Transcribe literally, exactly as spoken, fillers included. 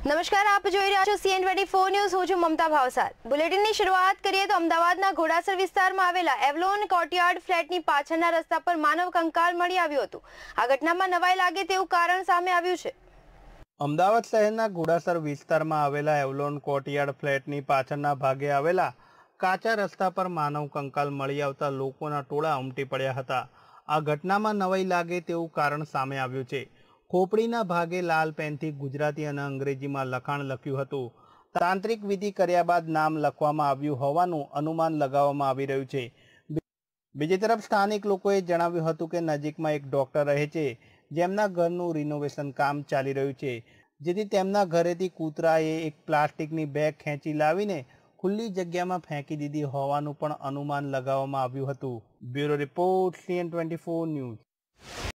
નમસ્કાર, આપ જોઈ રહ્યા છો સીએન ટ્વેન્ટી ફોર ન્યૂઝ। હું છું મમતા ભાવસાર। બુલેટિનની શરૂઆત કરીએ તો અમદાવાદના ઘોડાસર વિસ્તારમાં આવેલા એવલોન કોર્ટયાર્ડ ફ્લેટની પાછળના રસ્તા પર માનવ કંકાલ મળી આવ્યું હતું। આ ઘટનામાં નવાઈ લાગે તેવું કારણ સામે આવ્યું છે। અમદાવાદ શહેરના ઘોડાસર વિસ્તારમાં આવેલા એવલોન કોર્ટયાર્ડ ફ્લેટની પાછળના ભાગે આવેલા કાચા રસ્તા પર માનવ કંકાલ મળી આવતા લોકોના ટોળા ઉમટી પડ્યા હતા। આ ઘટનામાં નવાઈ લાગે તેવું કારણ સામે આવ્યું છે। ખોપડીના ભાગે લાલ પેનથી ગુજરાતી અને અંગ્રેજીમાં લખાણ લખ્યું હતું। તાંત્રિક વિધિ કર્યા બાદ નામ લખવામાં આવ્યું હોવાનું અનુમાન લગાવવામાં આવી રહ્યું છે। બીજી તરફ સ્થાનિક લોકોએ જણાવ્યું હતું કે નજીકમાં એક ડોક્ટર રહે છે જેમના ઘરનું રિનોવેશન કામ ચાલી રહ્યું છે, જેથી તેમના ઘરેથી કૂતરાએ એક પ્લાસ્ટિકની બેગ ખેંચી લાવીને ખુલ્લી જગ્યામાં ફેંકી દીધી હોવાનું પણ અનુમાન લગાવવામાં આવ્યું હતું। Bureau report CN twenty four news.